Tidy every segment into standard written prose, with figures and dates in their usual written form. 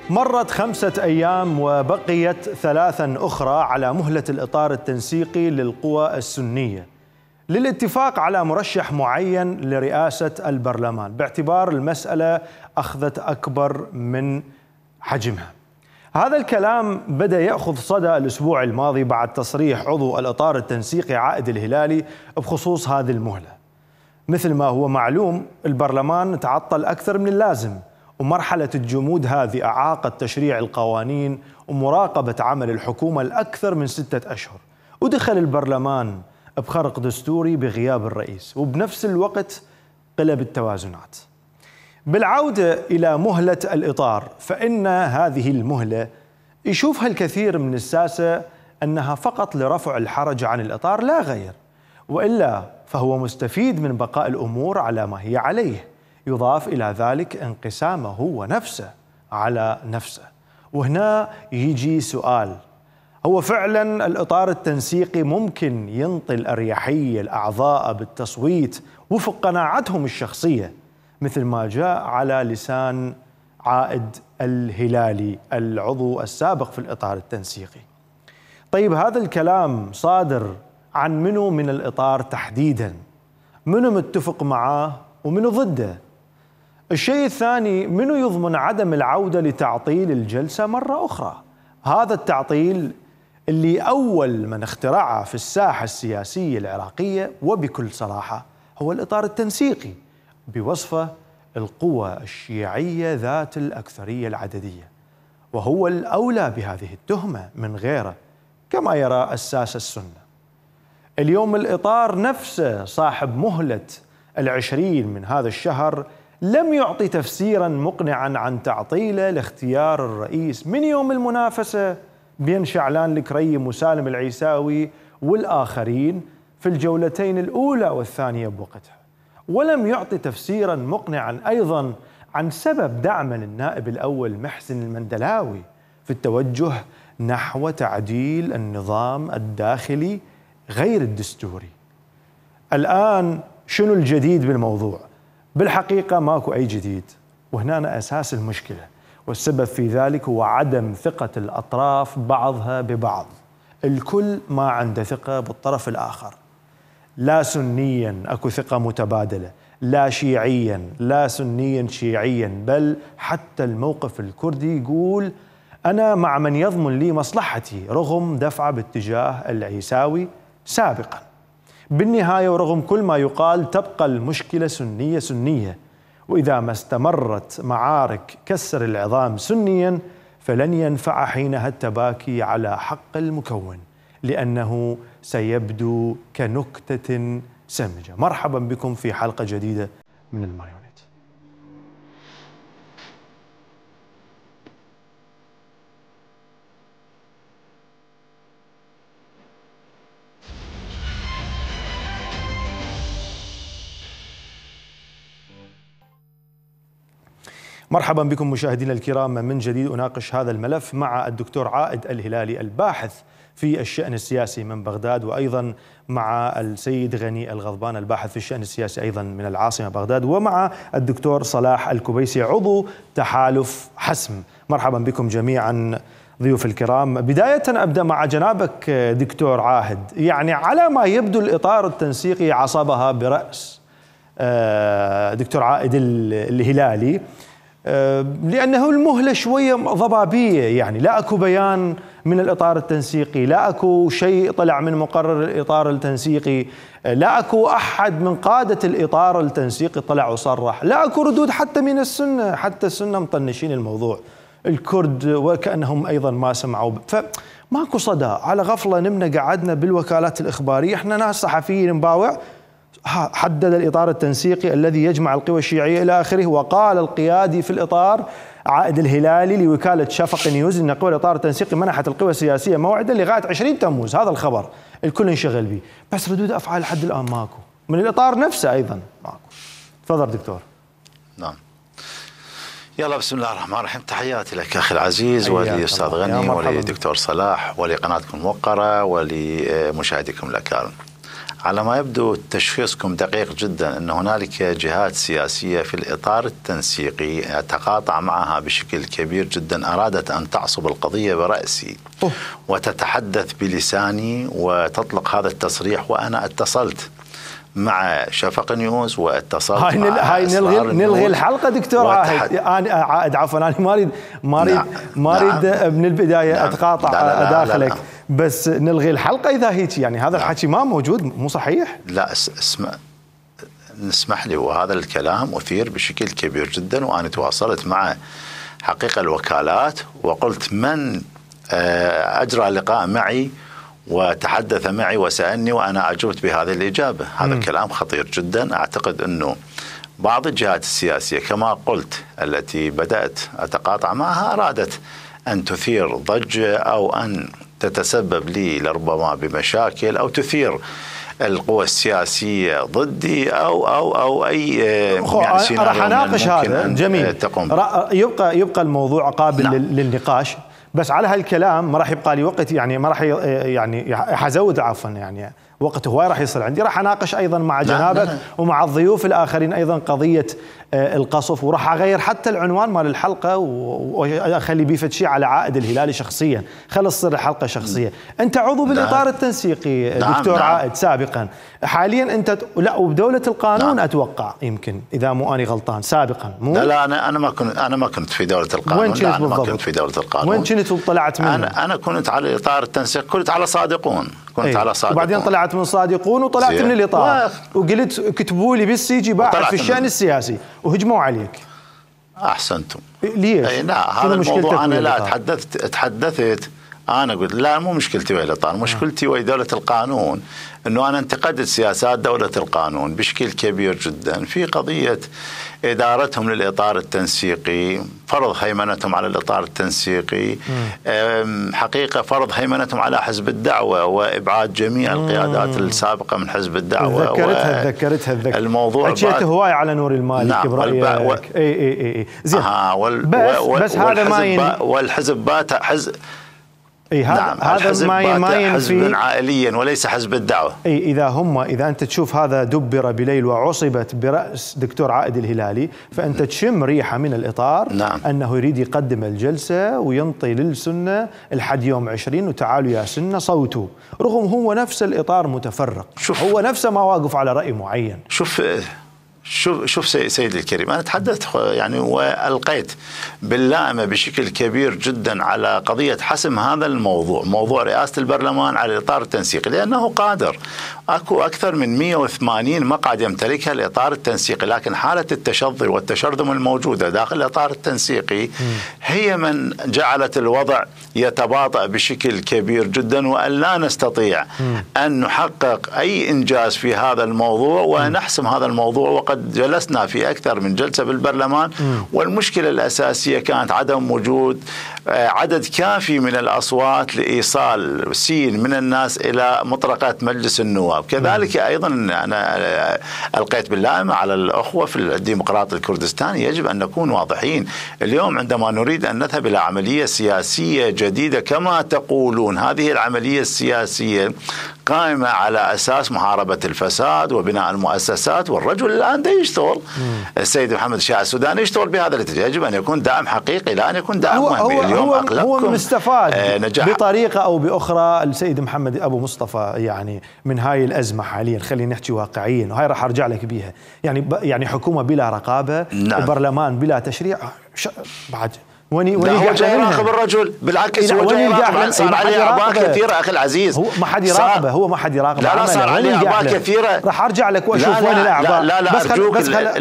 مرت 5 أيام وبقيت 3 أخرى على مهلة الإطار التنسيقي للقوى السنية للاتفاق على مرشح معين لرئاسة البرلمان، باعتبار المسألة أخذت أكبر من حجمها. هذا الكلام بدأ يأخذ صدى الأسبوع الماضي بعد تصريح عضو الإطار التنسيقي عائد الهلالي بخصوص هذه المهلة. مثل ما هو معلوم، البرلمان تعطل أكثر من اللازم، ومرحلة الجمود هذه أعاقت تشريع القوانين ومراقبة عمل الحكومة لأكثر من 6 أشهر، ودخل البرلمان بخرق دستوري بغياب الرئيس، وبنفس الوقت قلب التوازنات. بالعودة إلى مهلة الإطار، فإن هذه المهلة يشوفها الكثير من الساسة أنها فقط لرفع الحرج عن الإطار لا غير، وإلا فهو مستفيد من بقاء الأمور على ما هي عليه. يضاف إلى ذلك انقسامه هو نفسه على نفسه. وهنا يجي سؤال: هو فعلا الإطار التنسيقي ممكن ينطي الأريحية الأعضاء بالتصويت وفق قناعتهم الشخصية مثل ما جاء على لسان عائد الهلالي العضو السابق في الإطار التنسيقي؟ طيب، هذا الكلام صادر عن منو من الإطار تحديدا؟ منو متفق معاه ومنو ضده؟ الشيء الثاني، منو يضمن عدم العودة لتعطيل الجلسة مرة أخرى؟ هذا التعطيل اللي أول من اخترعه في الساحة السياسية العراقية وبكل صراحة هو الإطار التنسيقي بوصفه القوى الشيعية ذات الأكثرية العددية، وهو الأولى بهذه التهمة من غيره كما يرى الساسة السنة. اليوم الإطار نفسه صاحب مهلة 20 من هذا الشهر لم يعطي تفسيرا مقنعا عن تعطيله لاختيار الرئيس من يوم المنافسة بين شعلان الكريم وسالم العيساوي والآخرين في الجولتين الأولى والثانية بوقتها، ولم يعطي تفسيرا مقنعا أيضا عن سبب دعم للنائب الأول محسن المندلاوي في التوجه نحو تعديل النظام الداخلي غير الدستوري. الآن شنو الجديد بالموضوع؟ بالحقيقة ماكو أي جديد، وهنا أساس المشكلة، والسبب في ذلك هو عدم ثقة الأطراف بعضها ببعض. الكل ما عنده ثقة بالطرف الآخر، لا سنيا أكو ثقة متبادلة، لا شيعيا، لا سنيا شيعيا، بل حتى الموقف الكردي يقول أنا مع من يضمن لي مصلحتي رغم دفعة باتجاه العيساوي سابقا. بالنهاية ورغم كل ما يقال تبقى المشكلة سنية سنية، وإذا ما استمرت معارك كسر العظام سنيا فلن ينفع حينها التباكي على حق المكون، لأنه سيبدو كنكتة سمجة. مرحبا بكم في حلقة جديدة من الماريونيت. مرحبا بكم مشاهدينا الكرام من جديد. أناقش هذا الملف مع الدكتور عائد الهلالي الباحث في الشأن السياسي من بغداد، وأيضا مع السيد غني الغضبان الباحث في الشأن السياسي أيضا من العاصمة بغداد، ومع الدكتور صلاح الكبيسي عضو تحالف حسم. مرحبا بكم جميعا ضيوف الكرام. بداية أبدأ مع جنابك دكتور عاهد، يعني على ما يبدو الإطار التنسيقي عصبها برأس دكتور عائد الهلالي، لأنه المهلة شوية ضبابية، يعني لا أكو بيان من الإطار التنسيقي، لا أكو شيء طلع من مقرر الإطار التنسيقي، لا أكو أحد من قادة الإطار التنسيقي طلع وصرح، لا أكو ردود حتى من السنة، حتى السنة مطنشين الموضوع، الكرد وكأنهم أيضا ما سمعوا، فماكو صدى. على غفلة نمنا قعدنا بالوكالات الإخبارية، احنا ناس صحفيين مباوع، حدد الإطار التنسيقي الذي يجمع القوى الشيعية إلى آخره. وقال القيادي في الإطار عائد الهلالي لوكالة شفق نيوز أن قوى الإطار التنسيقي منحت القوى السياسية موعدا لغاية 20 تموز. هذا الخبر الكل انشغل به، بس ردود أفعال لحد الآن ماكو من الإطار نفسه، أيضا ماكو. تفضل دكتور. نعم، يلا بسم الله الرحمن الرحيم. تحياتي لك أخي العزيز ولأستاذ غني ولدكتور صلاح ولقناتكم الموقرة ولمشاهديكم الأكارم. على ما يبدو تشخيصكم دقيق جدا أن هنالك جهات سياسية في الإطار التنسيقي تقاطع معها بشكل كبير جدا، أرادت أن تعصب القضية برأسي وتتحدث بلساني وتطلق هذا التصريح. وأنا اتصلت مع شفق نيوز واتصلت هاي نلغي الحلقه دكتور عائد عفوا انا ما اريد من البدايه اتقاطع داخلك، بس نلغي الحلقه اذا هيك يعني هذا الحكي ما موجود مو صحيح. لا اسمح لي، وهذا الكلام أثير بشكل كبير جدا، وأنا تواصلت مع حقيقة الوكالات وقلت من أجرى لقاء معي وتحدث معي وسألني وأنا أجبت بهذه الإجابة. هذا كلام خطير جدا. أعتقد أنه بعض الجهات السياسية كما قلت التي بدأت أتقاطع معها أرادت أن تثير ضجة أو أن تتسبب لي لربما بمشاكل أو تثير القوى السياسية ضدي أو أي يعني راح أناقش هذا جميل. يبقى الموضوع قابل للنقاش، بس على هالكلام ما راح يبقى لي وقت، يعني ما راح يعني حزود عفوا يعني وقت هواي راح يصير عندي. راح اناقش ايضا مع جنابك ومع الضيوف الاخرين ايضا قضيه القصف، وراح اغير حتى العنوان مال الحلقه واخلي بيه فد شيء على عائد الهلالي شخصيا، خلص تصير الحلقه شخصيه. انت عضو بالاطار التنسيقي دكتور عائد سابقا، حاليا انت لا وبدوله القانون اتوقع يمكن اذا مو اني غلطان سابقا مو؟ لا انا ما كنت في دوله القانون. وين كنت بالضبط؟ ما كنت في دوله القانون. وين كنت وطلعت منه؟ انا كنت على اطار التنسيق، كنت على صادقون. على صادقون وبعدين طلعت من صادقون وطلعت من الاطار وقلت كتبوا لي بالسي جي باحث في الشان السياسي وهجموا عليك. احسنتم. ليش؟ لا هذا الموضوع انا لا تحدثت انا قلت لا مو مشكلتي ويا الاطار، مشكلتي ويا دوله القانون، انه انا انتقدت سياسات دوله القانون بشكل كبير جدا في قضيه ادارتهم للاطار التنسيقي، فرض هيمنتهم على الاطار التنسيقي، حقيقه فرض هيمنتهم على حزب الدعوه وابعاد جميع القيادات السابقه من حزب الدعوه. تذكرتها الموضوع حكيت هواي على نور المالكي برايك. اي زين. بس هذا ما والحزب بات حزب. هذا ما ينفي حزبا عائليا وليس حزب الدعوه. اذا انت تشوف هذا دبر بليل وعصبت براس دكتور عائد الهلالي، فانت تشم ريحه من الاطار انه يريد يقدم الجلسه وينطي للسنه لحد يوم 20 وتعالوا يا سنه صوتوا، رغم هو نفس الاطار متفرق، هو نفسه ما واقف على راي معين. شوف سيدي الكريم، أنا تحدثت يعني والقيت باللائمة بشكل كبير جدا على قضية حسم هذا الموضوع، موضوع رئاسة البرلمان على الإطار التنسيقي، لأنه قادر. أكو أكثر من 180 مقعد يمتلكها الإطار التنسيقي، لكن حالة التشظي والتشرذم الموجودة داخل الإطار التنسيقي هي من جعلت الوضع يتباطأ بشكل كبير جدا، وأن لا نستطيع أن نحقق أي إنجاز في هذا الموضوع ونحسم هذا الموضوع. وقد جلسنا في أكثر من جلسة بالبرلمان، والمشكلة الأساسية كانت عدم وجود عدد كافي من الأصوات لإيصال سين من الناس إلى مطرقة مجلس النواب. كذلك أيضا أنا ألقيت باللائمة على الأخوة في الديمقراطي الكردستاني، يجب أن نكون واضحين. اليوم عندما نريد أن نذهب إلى عملية سياسية جديدة كما تقولون، هذه العملية السياسية قائمة على أساس محاربة الفساد وبناء المؤسسات، والرجل الآن يشتغل السيد محمد شيع السوداني يشتغل بهذا الاتجاه. يجب أن يكون دعم حقيقي لا أن يكون دعم وهمي. اليوم هو مستفاد بطريقة أو بأخرى السيد محمد أبو مصطفى يعني من هاي الأزمة حاليا. خلينا نحكي واقعيا، وهاي راح أرجع لك بيها. يعني حكومة بلا رقابة، برلمان بلا تشريع، بعد وين يراقب الرجل؟ بالعكس هو جاي يراقب، صار عليه أعباء كثيرة أخي العزيز. هو ما حد يراقبه، ما حد يراقبه. لا صار عليه أعباء كثيرة. راح أرجع لك وأشوف وين الأعباء. لا أرجوك.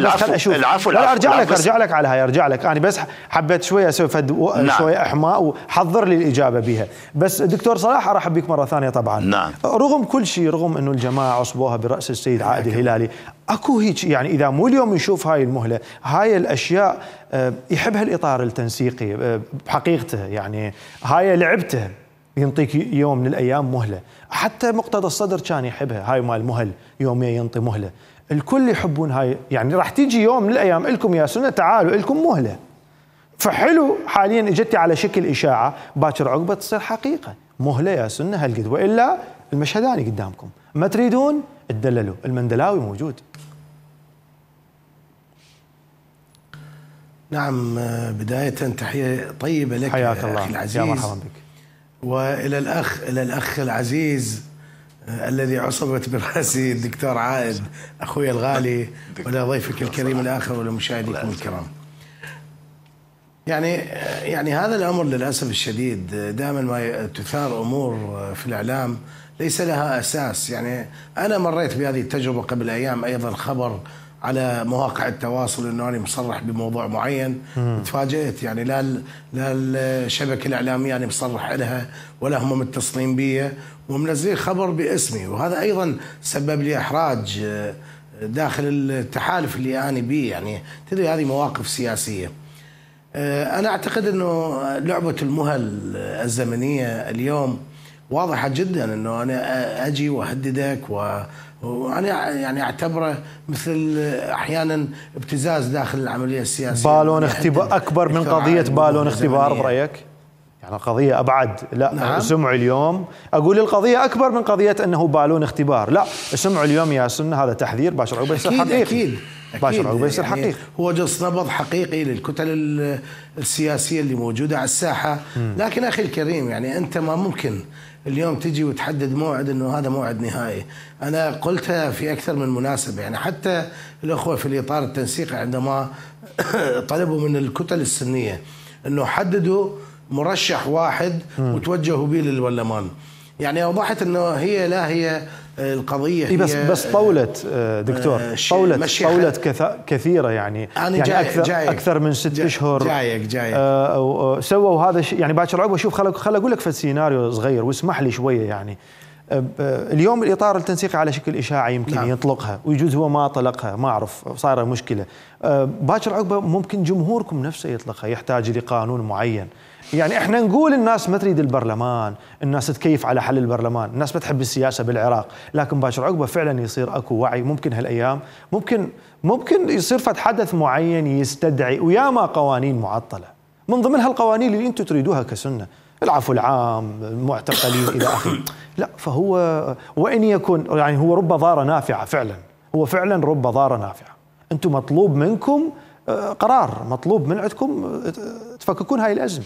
العفو. لا أرجع لك على هاي، أرجع لك. أنا بس حبيت شوية أسوي شوية إحماء وحضر لي الإجابة بها. بس دكتور صلاح أرحب بك مرة ثانية طبعا. رغم كل شيء، رغم إنه الجماعة عصبوها برأس السيد عائد الهلالي، اكو هيك يعني اذا مو اليوم نشوف هاي المهله، هاي الاشياء يحبها الاطار التنسيقي بحقيقته. يعني هاي لعبته، ينطيك يوم من الايام مهله. حتى مقتدى الصدر كان يحبها، هاي مال مهل، يومين ينطي مهله. الكل يحبون هاي. يعني راح تيجي يوم من الايام لكم يا سنه تعالوا لكم مهله. فحلو حاليا اجتي على شكل اشاعه، باكر عقبه تصير حقيقه. مهله يا سنه هالقد، والا المشهداني قدامكم. ما تريدون تدللوا. المندلاوي موجود. نعم، بداية تحية طيبة لك حياك الله أخي العزيز، يا مرحبا بك. وإلى الأخ العزيز الذي عصبت برأسي الدكتور عائد أخوي الغالي، وإلى ضيفك الكريم الآخر ولمشاهديكم الكرام. يعني هذا الأمر للأسف الشديد دائما ما تثار أمور في الإعلام ليس لها أساس. يعني أنا مريت بهذه التجربة قبل أيام، أيضا خبر على مواقع التواصل انه انا مصرح بموضوع معين، تفاجئت يعني لا الشبكه الاعلاميه انا مصرح لها ولا هم متصلين بي ومنزلين خبر باسمي، وهذا ايضا سبب لي احراج داخل التحالف اللي انا به. يعني تدري هذه مواقف سياسيه. انا اعتقد انه لعبه المهل الزمنيه اليوم واضحه جدا، انه انا اجي واهددك وانا يعني اعتبره مثل احيانا ابتزاز داخل العمليه السياسيه. بالون اختبار اكبر من قضيه بالون اختبار برايك؟ يعني القضيه ابعد. لا نعم. سمعوا اليوم، اقول القضيه اكبر من قضيه انه بالون اختبار. لا، سمعوا اليوم يا سنه هذا تحذير باشر عقبه يصير حقيقي. اكيد باشر عقبه يصير يعني حقيقي. هو جلس نبض حقيقي للكتل السياسيه اللي موجوده على الساحه. لكن اخي الكريم، يعني انت ما ممكن اليوم تجي وتحدد موعد انه هذا موعد نهائي. انا قلتها في اكثر من مناسبه، يعني حتى الاخوه في الاطار التنسيقي عندما طلبوا من الكتل السنيه انه حددوا مرشح واحد وتوجهوا به للبرلمان، يعني اوضحت انه هي القضيه هي بس طولت دكتور، طولت كثيره يعني اكثر من 6 اشهر. جايك سووا هذا الشيء. يعني باكر عقبه شوف، خل اقول لك في سيناريو صغير واسمح لي شويه. يعني اليوم الاطار التنسيقي على شكل اشاعه يمكن نعم. يطلقها، ويجوز هو ما طلقها، ما اعرف، صايره مشكله. باكر عقبه ممكن جمهوركم نفسه يطلقها، يحتاج لقانون معين. يعني احنا نقول الناس ما تريد البرلمان، الناس تكيف على حل البرلمان، الناس ما تحب السياسه بالعراق، لكن باكر عقبه فعلا يصير اكو وعي. ممكن هالايام ممكن يصير فد حدث معين يستدعي، وياما قوانين معطله من ضمنها القوانين اللي انتم تريدوها كسنه، العفو العام، المعتقلين الى اخره. لا، فهو وان يكون يعني هو رب ضاره نافعه فعلا، هو فعلا رب ضاره نافعه. انتم مطلوب منكم قرار، مطلوب من عندكم تفككون هاي الأزمة.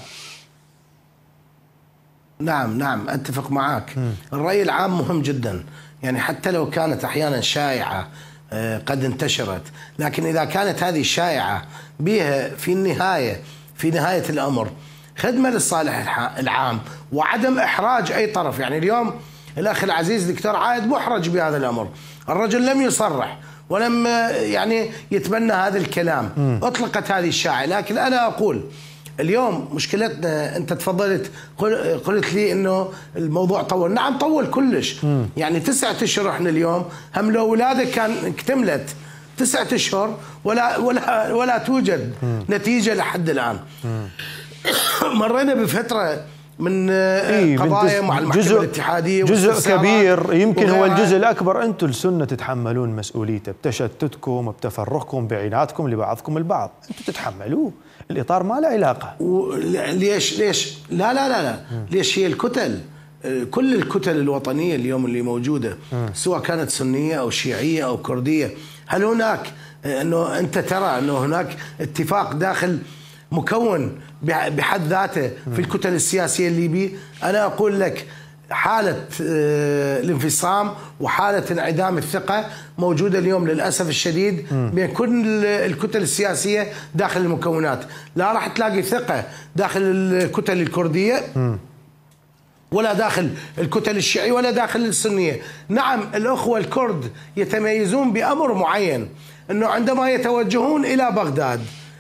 نعم أتفق معك. الرأي العام مهم جدا، يعني حتى لو كانت أحيانا شائعة قد انتشرت، لكن إذا كانت هذه الشائعة بها في نهاية الأمر خدمة للصالح العام وعدم إحراج أي طرف. يعني اليوم الأخ العزيز دكتور عائد محرج بهذا الأمر، الرجل لم يصرح ولم يعني يتبنى هذا الكلام، أطلقت هذه الشائعة. لكن أنا أقول اليوم مشكلتنا، أنت تفضلت قلت لي إنه الموضوع طول. نعم طول كلش، يعني 9 أشهر. إحنا اليوم هم لو ولادك كان اكتملت 9 أشهر ولا توجد نتيجة لحد الآن. مرينا بفترة من قضايا مع المحكمة الاتحادية، جزء كبير يمكن هو الجزء الأكبر أنتم السنة تتحملون مسؤوليته بتشتتكم، بتفرقكم، بعيناتكم لبعضكم البعض، أنتم تتحملوه. الإطار ما له علاقة. ليش لا ليش هي الكتل، كل الكتل الوطنية اليوم اللي موجودة سواء كانت سنية أو شيعية أو كردية، هل هناك أنه أنت ترى أنه هناك اتفاق داخل مكون بحد ذاته في الكتل السياسية الليبية؟ أنا أقول لك حالة الانفصام وحالة انعدام الثقة موجودة اليوم للأسف الشديد بين كل الكتل السياسية داخل المكونات. لا راح تلاقي ثقة داخل الكتل الكردية ولا داخل الكتل الشيعية ولا داخل السنية. نعم الأخوة الكرد يتميزون بأمر معين، أنه عندما يتوجهون إلى بغداد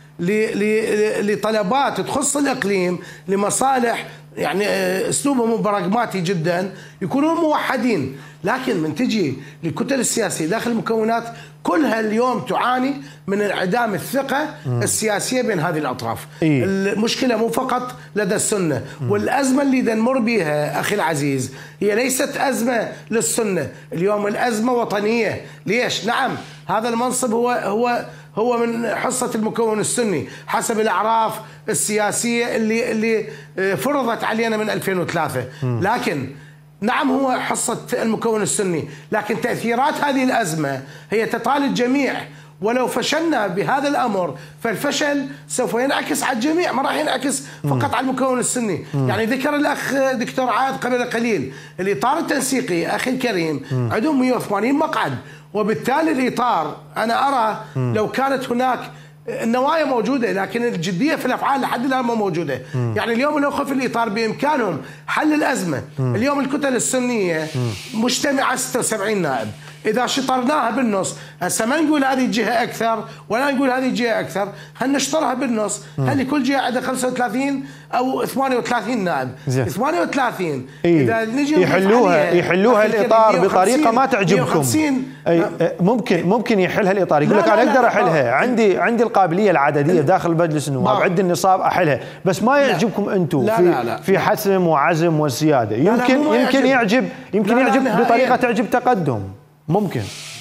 لطلبات تخص الإقليم لمصالح، يعني أسلوبهم براغماتي جدا، يكونون موحدين. لكن من تجي للكتل السياسية داخل المكونات كلها اليوم تعاني من انعدام الثقة السياسية بين هذه الأطراف. المشكلة مو فقط لدى السنة، والأزمة اللي نمر بها أخي العزيز هي ليست أزمة للسنة، اليوم الأزمة وطنية. ليش؟ نعم هذا المنصب هو من حصة المكون السني حسب الأعراف السياسية اللي فرضت علينا من 2003، لكن نعم هو حصة المكون السني، لكن تأثيرات هذه الأزمة هي تطال الجميع، ولو فشلنا بهذا الأمر فالفشل سوف ينعكس على الجميع، ما راح ينعكس فقط على المكون السني. يعني ذكر الأخ دكتور عاد قبل قليل الإطار التنسيقي أخي الكريم عندهم 180 مقعد، وبالتالي الإطار أنا أرى لو كانت هناك النوايا موجودة لكن الجدية في الأفعال لحد الآن ما موجودة. يعني اليوم لو خف الإطار بإمكانهم حل الأزمة. اليوم الكتل السنية مجتمعة 76 نائب، إذا شطرناها بالنص هسه ما نقول هذه الجهة أكثر ولا نقول هذه الجهة أكثر، هل نشطرها بالنص؟ هل كل جهة عندها 35 أو 38 نائب؟ 38 إذا نجي يحلوها الإطار بطريقة ما تعجبكم. ممكن يحلها الإطار، يقول لك أنا أقدر أحلها، عندي القابلية العددية داخل مجلس النواب، عندي النصاب أحلها، بس ما يعجبكم أنتم في حسم وعزم وسيادة. يمكن يعجب بطريقة تعجب تقدم، ممكن.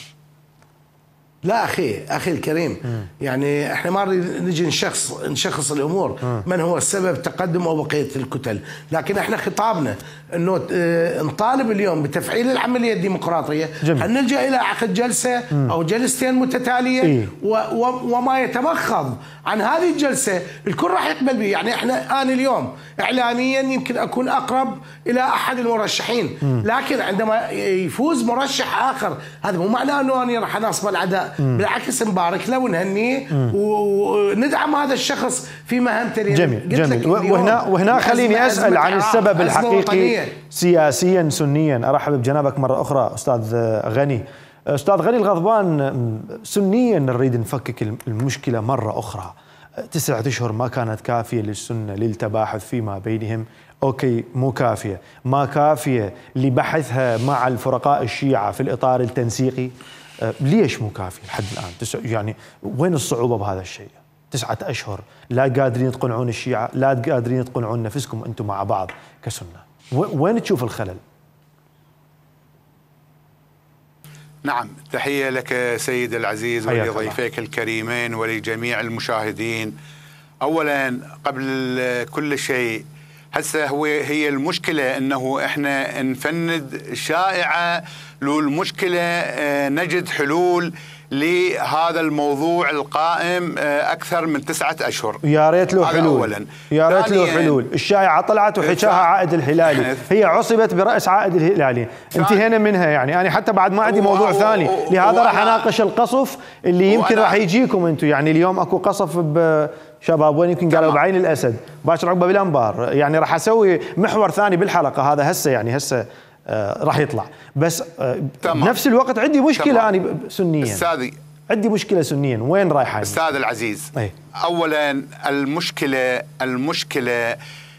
لا أخي الكريم، يعني احنا ما نجي نشخص الأمور من هو السبب تقدم أو بقية الكتل، لكن احنا خطابنا انه نطالب اليوم بتفعيل العملية الديمقراطية. هل نلجأ إلى عقد جلسة أو جلستين متتالية وما يتمخض عن هذه الجلسة الكل راح يقبل به. يعني احنا اليوم إعلاميا يمكن أكون أقرب إلى أحد المرشحين، لكن عندما يفوز مرشح آخر هذا مو معناه أنه أنا راح أناصب العداء، بالعكس نبارك له ونهنيه وندعم هذا الشخص في مهمته. جميل. وهنا خليني أسأل عن السبب الحقيقي سياسيا سنيا. أرحب بجنابك مرة أخرى أستاذ غني. أستاذ غني الغضبان، سنيا نريد نفكك المشكلة مرة أخرى. 9 أشهر ما كانت كافية للسنة للتباحث فيما بينهم، أوكي مو كافية، ما كافية لبحثها مع الفرقاء الشيعة في الإطار التنسيقي. ليش مو كافي لحد الآن؟ يعني وين الصعوبة بهذا الشيء؟ 9 أشهر لا قادرين تقنعون الشيعة، لا قادرين تقنعون نفسكم أنتم مع بعض كسنة. وين تشوف الخلل؟ نعم، تحية لك سيد العزيز ولضيفيك الكريمين ولجميع المشاهدين. أولا قبل كل شيء، هسه هي المشكلة أنه إحنا نفند شائعة، لو المشكلة نجد حلول لهذا الموضوع القائم أكثر من 9 أشهر. يا ريت له حلول، يا ريت له حلول. الشائعة طلعت وحكاها عائد الهلالي، هي عصبت برأس عائد الهلالي، انتهينا منها. يعني أنا حتى بعد ما عندي موضوع ثاني، لهذا راح أناقش القصف اللي يمكن راح يجيكم أنتم. يعني اليوم أكو قصف شباب وين يمكن قالوا بعين الأسد، باكر عقبه بالأنبار. يعني راح أسوي محور ثاني بالحلقة، هذا هسه راح يطلع. بس بنفس الوقت عندي مشكلة أنا سنيا. أستاذي عندي مشكلة سنيا، وين رايحة؟ أستاذ العزيز، أولا المشكلة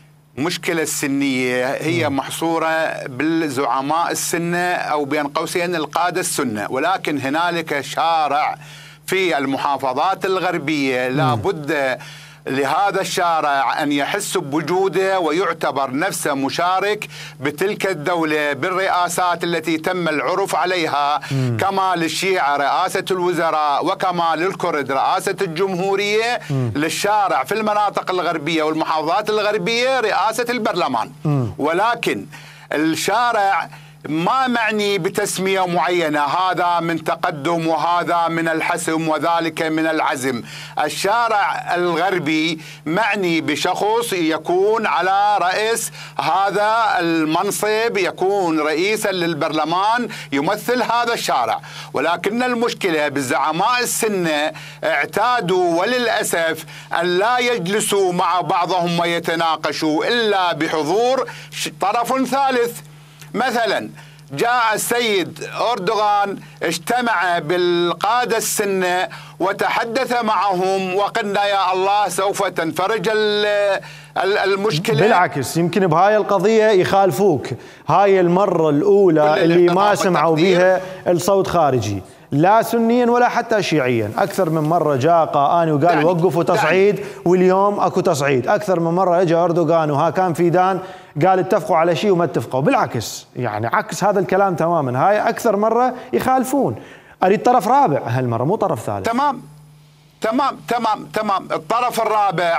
السنية هي محصورة بالزعماء السنة أو بين قوسين القادة السنة، ولكن هنالك شارع في المحافظات الغربية لابد لهذا الشارع أن يحس بوجوده ويعتبر نفسه مشارك بتلك الدولة بالرئاسات التي تم العرف عليها، كما للشيعة رئاسة الوزراء وكما للكرد رئاسة الجمهورية، للشارع في المناطق الغربية والمحافظات الغربية رئاسة البرلمان. ولكن الشارع ما معني بتسمية معينة، هذا من تقدم وهذا من الحسم وذلك من العزم. الشارع الغربي معني بشخص يكون على رأس هذا المنصب، يكون رئيسا للبرلمان يمثل هذا الشارع. ولكن المشكلة بالزعماء السنة اعتادوا وللأسف أن لا يجلسوا مع بعضهم ويتناقشوا إلا بحضور طرف ثالث. مثلا جاء السيد أردوغان اجتمع بالقادة السنة وتحدث معهم وقلنا يا الله سوف تنفرج المشكلة. بالعكس يمكن بهاي القضية يخالفوك. هاي المرة الأولى اللي ما سمعوا بها الصوت خارجي، لا سنيا ولا حتى شيعيا. أكثر من مرة جاء قاني وقال وقفوا تصعيد، واليوم أكو تصعيد. أكثر من مرة اجى أردوغان وها كان في دان قال اتفقوا على شيء وما اتفقوا. بالعكس يعني عكس هذا الكلام تماما. هاي أكثر مرة يخالفون. أريد طرف رابع هالمرة، مو طرف ثالث. تمام. الطرف الرابع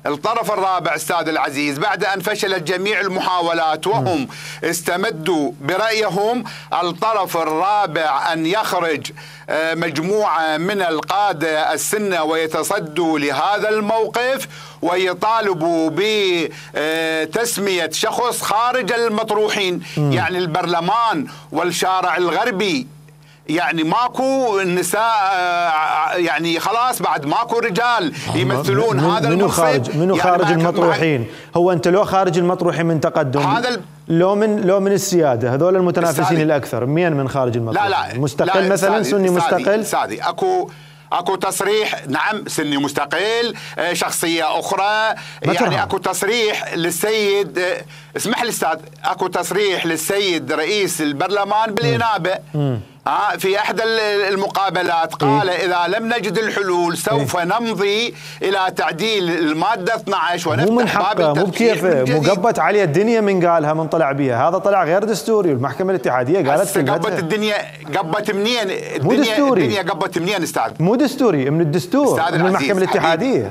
الطرف الرابع أستاذ العزيز بعد أن فشلت جميع المحاولات وهم استمدوا برأيهم، الطرف الرابع أن يخرج مجموعة من القادة السنة ويتصدوا لهذا الموقف ويطالبوا بتسمية شخص خارج المطروحين. يعني البرلمان والشارع الغربي يعني ماكو نساء، يعني خلاص بعد ماكو رجال يمثلون هذا المنصب. منو خارج يعني المطروحين؟ هو انت لو خارج المطروحين من تقدم هذا لو من السياده هذول المتنافسين الاكثر، مين من خارج المطروحين؟ لا مستقل لا مثلا سني مستقل؟ سادي اكو تصريح، نعم سني مستقل، شخصيه اخرى، يعني اكو تصريح للسيد، اسمح لي استاذ، اكو تصريح للسيد رئيس البرلمان بالانابه في احدى المقابلات قال إذا لم نجد الحلول سوف نمضي الى تعديل الماده 12 ونفتح باب التفكير من جديد. مقبت عليه الدنيا من قالها من طلع بها، هذا طلع غير دستوري والمحكمه الاتحاديه قالت قبت الدنيا. قبت منين الدنيا قبت منين استاذ؟ مو دستوري، من الدستور، من المحكمه الاتحاديه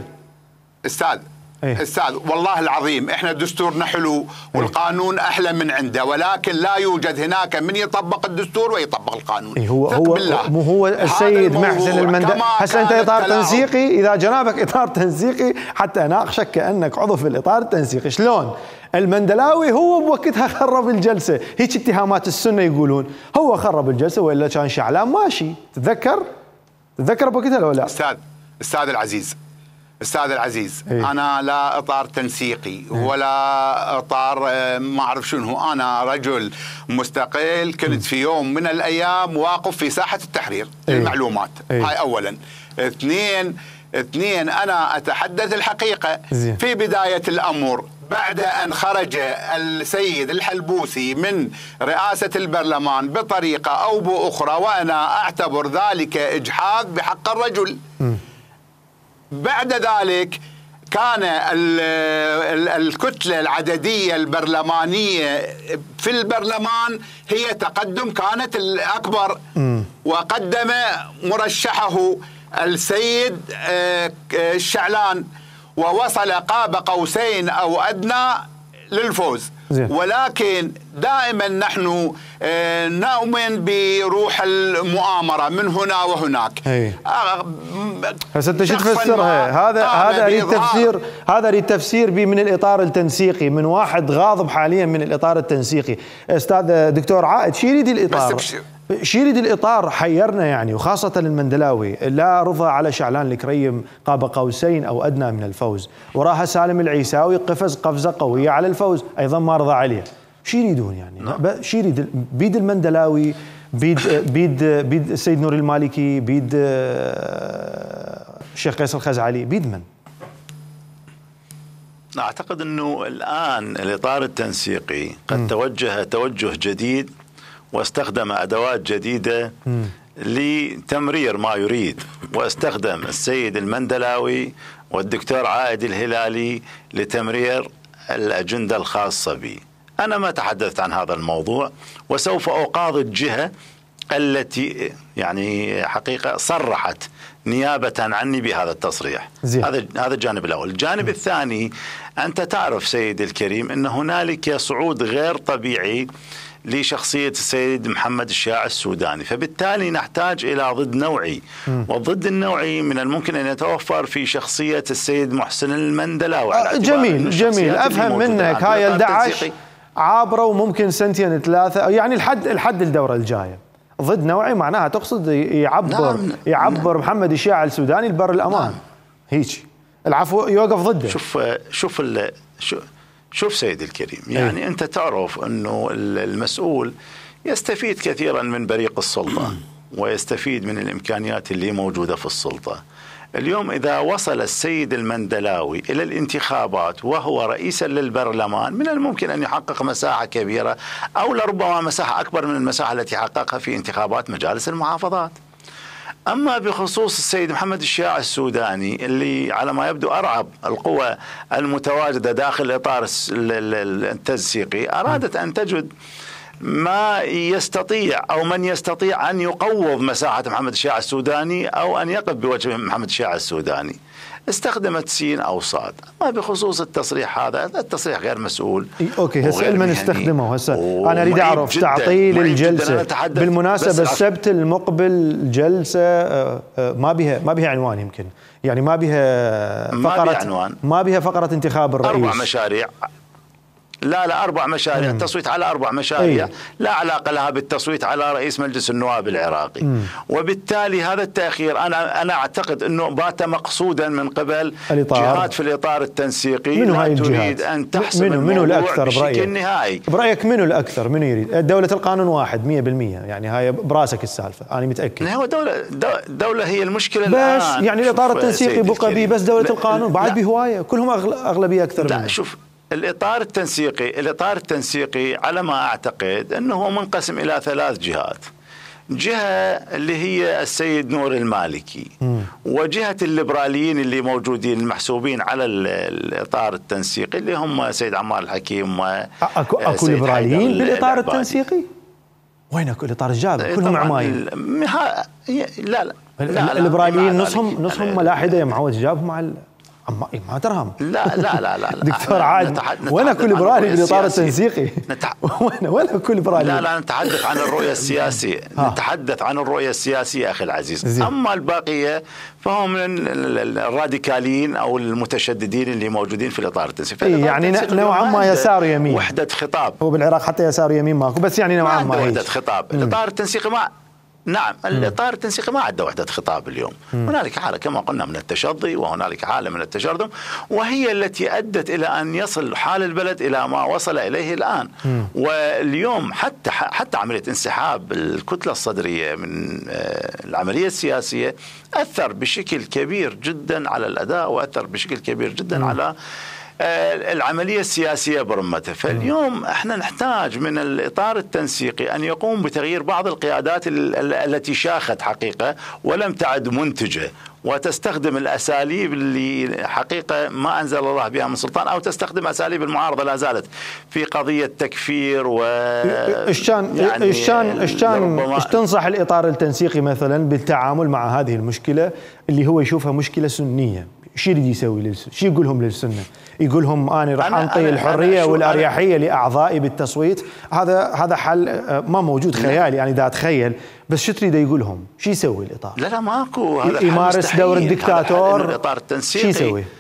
استاذ والله العظيم احنا دستورنا حلو والقانون احلى من عنده، ولكن لا يوجد هناك من يطبق الدستور ويطبق القانون. هو السيد محسن المندلاوي. هسه انت اطار تنسيقي، اذا جنابك اطار تنسيقي حتى اناقشك كانك عضو في الاطار التنسيقي، شلون المندلاوي هو بوقتها خرب الجلسه؟ هيك اتهامات السنه يقولون هو خرب الجلسه والا كان شعلان ماشي. تتذكر بوقتها لو لا؟ استاذ العزيز انا لا اطار تنسيقي ولا اطار ما اعرف شنو، انا رجل مستقل، كنت في يوم من الايام واقف في ساحه التحرير للمعلومات. هاي اولا. اثنين انا اتحدث الحقيقه. في بدايه الامر بعد أن خرج السيد الحلبوسي من رئاسة البرلمان بطريقة أو بأخرى، وأنا أعتبر ذلك إجحاف بحق الرجل. بعد ذلك كان الكتلة العددية البرلمانية في البرلمان هي تقدم، كانت الأكبر، وقدم مرشحه السيد الشعلان ووصل قاب قوسين أو أدنى للفوز. ولكن دائما نحن نؤمن بروح المؤامرة من هنا وهناك. هسه انت شو تفسرها؟ هذا اريد تفسير بي من الاطار التنسيقي، من واحد غاضب حاليا من الاطار التنسيقي. استاذ دكتور عائد، شو يريد الاطار؟ شو يريد الاطار؟ حيرنا يعني، وخاصه المندلاوي لا رضى على شعلان الكريم قاب قوسين او ادنى من الفوز، وراها سالم العيساوي قفز قفزه قويه على الفوز ايضا ما رضى عليه. شو يريدون يعني؟ شو يريد؟ بيد المندلاوي، بيد السيد نوري المالكي، بيد الشيخ قيس الخزعلي، بيد من؟ اعتقد انه الان الاطار التنسيقي قد توجه جديد واستخدم أدوات جديدة لتمرير ما يريد، واستخدم السيد المندلاوي والدكتور عائد الهلالي لتمرير الأجندة الخاصة بي. أنا ما تحدثت عن هذا الموضوع، وسوف أقاضي الجهة التي يعني حقيقة صرحت نيابة عني بهذا التصريح. هذا الجانب الأول. الجانب الثاني، أنت تعرف سيدي الكريم أن هنالك صعود غير طبيعي لشخصية السيد محمد الشياع السوداني، فبالتالي نحتاج إلى ضد نوعي، والضد النوعي من الممكن أن يتوفر في شخصية السيد محسن المندلاوي. جميل أفهم منك هاي 11 عابرة وممكن سنتين ثلاثة، يعني الحد الدورة الجاية. ضد نوعي معناها تقصد يعبر محمد الشياع السوداني لبر الأمان. هيك العفو يوقف ضده. شوف سيدي الكريم، يعني أنت تعرف أنه المسؤول يستفيد كثيرا من بريق السلطة ويستفيد من الإمكانيات اللي موجودة في السلطة. اليوم إذا وصل السيد المندلاوي إلى الانتخابات وهو رئيسا للبرلمان، من الممكن أن يحقق مساحة كبيرة أو لربما مساحة أكبر من المساحة التي حققها في انتخابات مجالس المحافظات. أما بخصوص السيد محمد الشياع السوداني اللي على ما يبدو أرعب القوى المتواجدة داخل الإطار التنسيقي، أرادت أن تجد ما يستطيع أو من يستطيع أن يقوض مساحة محمد الشياع السوداني أو أن يقف بوجه محمد الشياع السوداني. استخدمت سين أو صاد. ما بخصوص التصريح هذا، التصريح غير مسؤول. اوكي هسه من استخدمه هسه انا اريد اعرف تعطيل الجلسه. بالمناسبه السبت المقبل جلسه ما بها عنوان، يمكن يعني ما بها فقره، ما بها فقره انتخاب الرئيس. 4 مشاريع. لا 4 مشاريع. التصويت على 4 مشاريع لا علاقة لها بالتصويت على رئيس مجلس النواب العراقي. وبالتالي هذا التأخير أنا أعتقد أنه بات مقصودا من قبل جهات في الإطار التنسيقي لا تريد أن تحسم الموضوع بشكل نهائي. برأيك منو الأكثر؟ منو يريد؟ دولة القانون واحد 100%، يعني هاي براسك السالفة، أنا متأكد. هو دولة هي المشكلة بس الآن. يعني الإطار التنسيقي بقى بيه بس دولة القانون، بعد بهواية كلهم أغلبية أكثر لا منه. شوف، الإطار التنسيقي على ما أعتقد أنه منقسم إلى 3 جهات. جهة اللي هي السيد نور المالكي، وجهة الليبراليين اللي موجودين المحسوبين على الإطار التنسيقي اللي هم سيد عمار الحكيم أكو ليبراليين بالإطار التنسيقي؟ وين أكو الإطار الجابر؟ كلهم عمايل. لا الليبراليين نصهم ملاحدة يا معود، جابهم مع ما ترهم. لا دكتور عاد، وين كل ليبرالي بالاطار التنسيقي؟ وين كل ليبرالي؟ لا نتحدث عن الرؤيه السياسيه، نتحدث عن الرؤيه السياسيه اخي العزيز. اما البقيه فهم من الراديكاليين او المتشددين اللي موجودين في الاطار التنسيقي. يعني نوعا ما يسار يمين، وحده خطاب. هو بالعراق حتى يسار يمين ماكو، بس يعني نوعا ما وحده خطاب. الاطار التنسيقي نعم الإطار التنسيقي ما عنده وحدة خطاب اليوم. هنالك حالة كما قلنا من التشظي، وهنالك حالة من التشرذم، وهي التي أدت إلى أن يصل حال البلد إلى ما وصل إليه الآن. واليوم حتى عملية انسحاب الكتلة الصدرية من العملية السياسية أثر بشكل كبير جدا على الأداء، وأثر بشكل كبير جدا على العملية السياسية برمتها. فاليوم احنا نحتاج من الإطار التنسيقي أن يقوم بتغيير بعض القيادات التي شاخت حقيقة ولم تعد منتجة، وتستخدم الأساليب اللي حقيقة ما أنزل الله بها من سلطان، أو تستخدم أساليب المعارضة لا زالت في قضية تكفير إيش تنصح الإطار التنسيقي مثلا بالتعامل مع هذه المشكلة اللي هو يشوفها مشكلة سنية؟ شو يريد يسوي شو يقول لهم للسنة؟ يقول لهم أنا راح أنطي الحرية والأريحية لأعضائي بالتصويت. هذا حل ما موجود، خيالي يعني دا أتخيل، بس شو تريد يقول لهم؟ شو يسوي الإطار؟ لا ماكو، هذا يمارس دور الدكتاتور. الإطار التنسيقي شو يسوي؟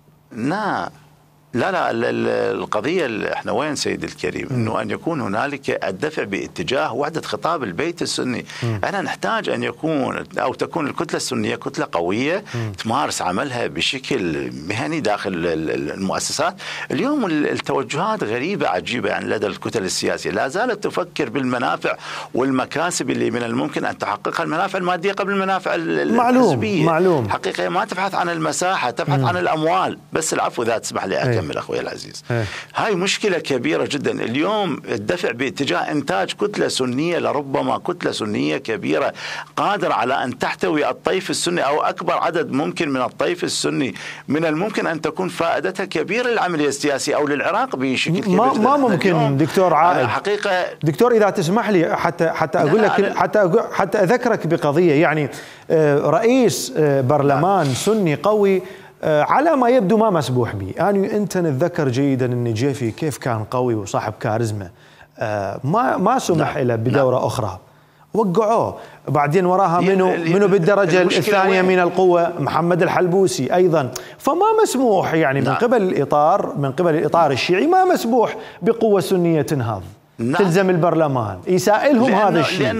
لا القضية اللي احنا وين سيد الكريم؟ انه ان يكون هنالك الدفع باتجاه وحدة خطاب البيت السني. انا نحتاج ان يكون او تكون الكتلة السنية كتلة قوية تمارس عملها بشكل مهني داخل المؤسسات. اليوم التوجهات غريبة عجيبة يعني لدى الكتل السياسية، لا زالت تفكر بالمنافع والمكاسب اللي من الممكن ان تحققها، المنافع المادية قبل المنافع الحزبية. معلوم. حقيقة ما تبحث عن المساحة، تبحث عن الاموال. بس العفو اذا تسمح لي أكمل أخوي العزيز. هاي مشكلة كبيرة جدا. اليوم الدفع باتجاه إنتاج كتلة سنية، لربما كتلة سنية كبيرة قادرة على أن تحتوي الطيف السني أو أكبر عدد ممكن من الطيف السني، من الممكن أن تكون فائدتها كبيرة للعملية السياسية أو للعراق بشكل كبير. ما ممكن دكتور عائد، حقيقة دكتور إذا تسمح لي حتى أقول لك، حتى أذكرك بقضية. يعني رئيس برلمان سني قوي على ما يبدو ما مسبوح به. أنت نتذكر جيدا أن جيفي كيف كان قوي وصاحب كاريزما، ما سمح له بدورة أخرى، وقعوه. بعدين وراها منو بالدرجة الثانية من القوة؟ محمد الحلبوسي أيضا. فما مسموح يعني من قبل الإطار الشيعي ما مسموح بقوة سنية تنهض تلزم البرلمان يسائلهم هذا الشيء،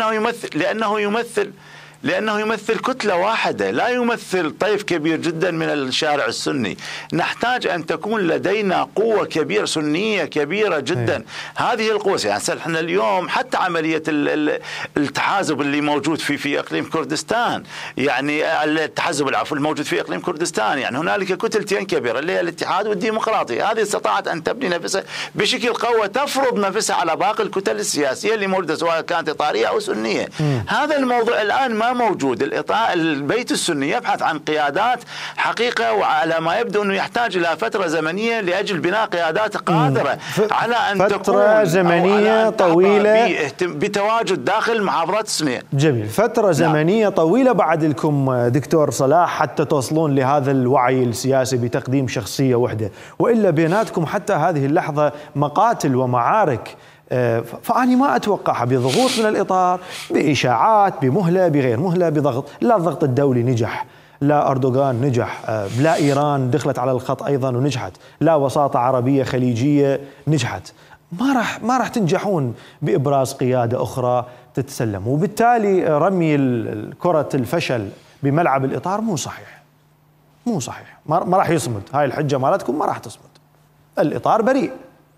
لأنه يمثل كتلة واحدة، لا يمثل طيف كبير جدا من الشارع السني. نحتاج أن تكون لدينا قوة كبيرة سنية كبيرة جدا. هذه القوة يعني احنا اليوم حتى عملية التحازب اللي موجود في إقليم كردستان، يعني التحزب العفو الموجود في إقليم كردستان، يعني هنالك كتلتين كبيرة اللي هي الاتحاد والديمقراطي. هذه استطاعت أن تبني نفسها بشكل قوي، تفرض نفسها على باقي الكتل السياسية اللي موجودة سواء كانت إطارية أو سنية. هذا الموضوع الآن ما ما موجود. الإطار البيت السني يبحث عن قيادات حقيقة، وعلى ما يبدو أنه يحتاج إلى فترة زمنية لأجل بناء قيادات قادرة على أن فترة زمنية طويلة بتواجد داخل المحافظات السنية. جميل. فترة زمنية طويلة بعد لكم دكتور صلاح حتى توصلون لهذا الوعي السياسي بتقديم شخصية وحدة، وإلا بيناتكم حتى هذه اللحظة مقاتل ومعارك. فأني ما أتوقعها بضغوط من الإطار، بإشاعات، بمهلة، بغير مهلة، بضغط. لا الضغط الدولي نجح، لا أردوغان نجح، لا إيران دخلت على الخط أيضا ونجحت، لا وساطة عربية خليجية نجحت. ما راح تنجحون بإبراز قيادة أخرى تتسلم. وبالتالي رمي كرة الفشل بملعب الإطار مو صحيح، مو صحيح. ما راح يصمد. هاي الحجة مالتكم ما راح تصمد. الإطار بريء.